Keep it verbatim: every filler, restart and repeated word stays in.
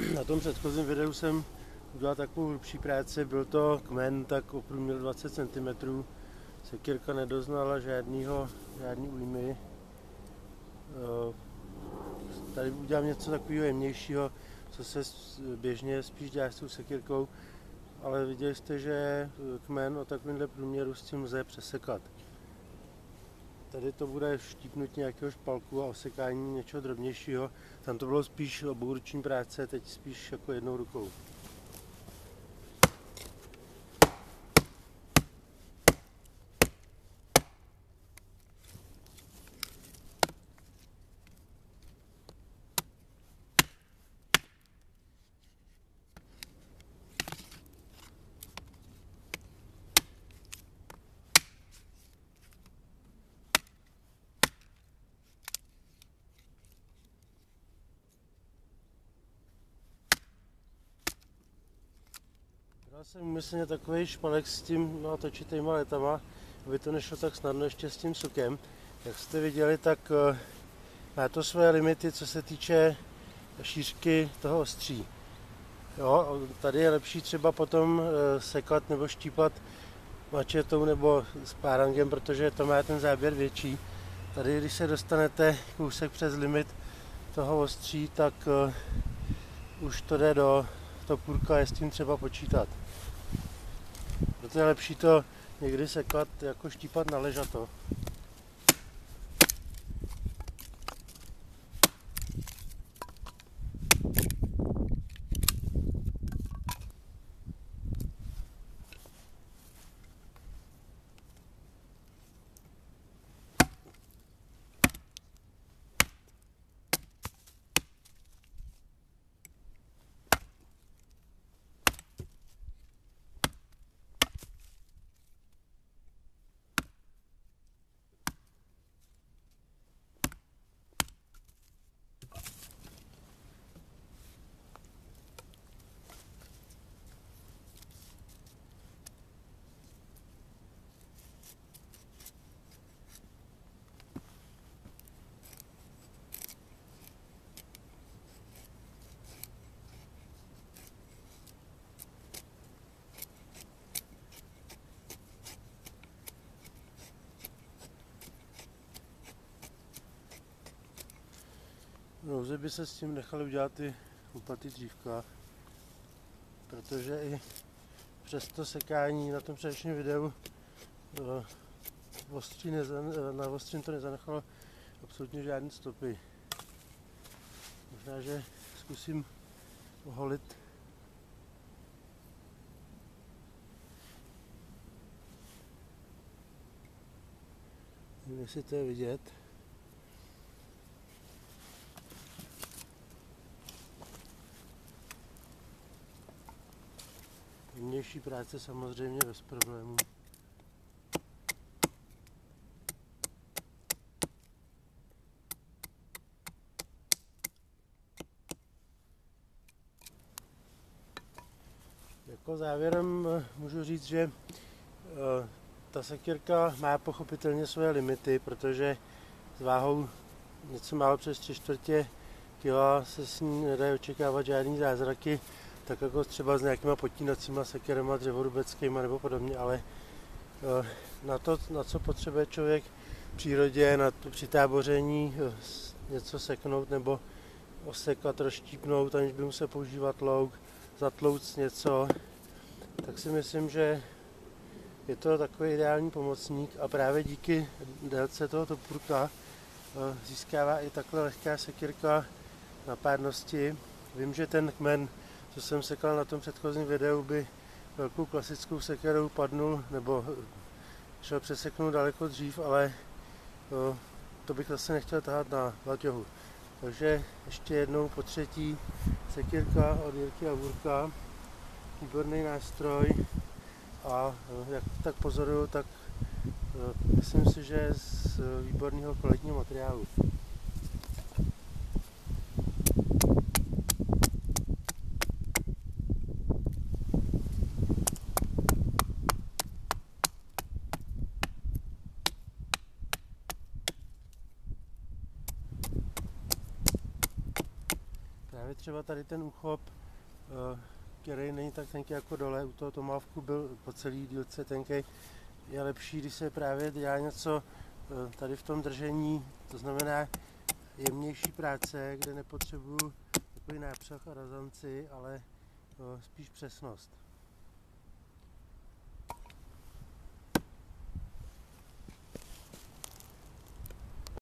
Na tom předchozím videu jsem udělal takovou hlubší práci, byl to kmen tak o průměru dvacet centimetrů. Sekírka nedoznala žádnýho, žádný újmy. Tady udělám něco takového jemnějšího, co se běžně spíš dělá s tou sekírkou, ale viděli jste, že kmen o takovémhle průměru s tím lze přesekat. Tady to bude štípnutí nějakého špalku a osekání něčeho drobnějšího. Tam to bylo spíš obouruční práce, teď spíš jako jednou rukou. Dal jsem úmyslně takový špalek s tím no, točitýma letama, aby to nešlo tak snadno ještě s tím sukem. Jak jste viděli, tak uh, má to své limity, co se týče šířky toho ostří. Jo, tady je lepší třeba potom uh, sekat nebo štípat mačetou nebo s párangem, protože to má ten záběr větší. Tady, když se dostanete kousek přes limit toho ostří, tak uh, už to jde do topůrka, je s tím třeba počítat. Proto je lepší to někdy sekat, jako štípat na ležato. Nouze by se s tím nechali udělat i úplatý dřívka, protože i přes to sekání na tom předešlém videu ostří na ostřím to nezanechalo absolutně žádné stopy. Možná, že zkusím oholit. Nevím, jestli to je vidět. Jemnější práce samozřejmě bez problémů. Jako závěrem můžu říct, že ta sekírka má pochopitelně své limity, protože s váhou něco málo přes tři čtvrtě kila se s ní nedají očekávat žádný zázraky, tak jako třeba s nějakýma potínacíma sekérama dřevorubeckýma nebo podobně, ale na to, na co potřebuje člověk v přírodě, na to přitáboření něco seknout nebo osekat, rozštípnout, aniž by musel používat louk, zatlouct něco, tak si myslím, že je to takový ideální pomocník a právě díky délce toho topůrka získává i takhle lehká sekírka na pádnosti. Vím, že ten kmen, co jsem sekal na tom předchozím videu, by velkou klasickou sekérou padnul nebo šel přeseknout daleko dřív, ale to, to bych zase nechtěl tahat na laťohu. Takže ještě jednou po třetí sekírka od Jirky Javorka, výborný nástroj a jak tak pozoruju, tak myslím si, že je z výborného kvalitního materiálu. třeba tady ten úchop, který není tak tenký jako dole, u toho Tomahawku byl po celý dílce tenký, je lepší, když se právě dělá něco tady v tom držení, to znamená jemnější práce, kde nepotřebuju takový nápřah a razanci, ale spíš přesnost.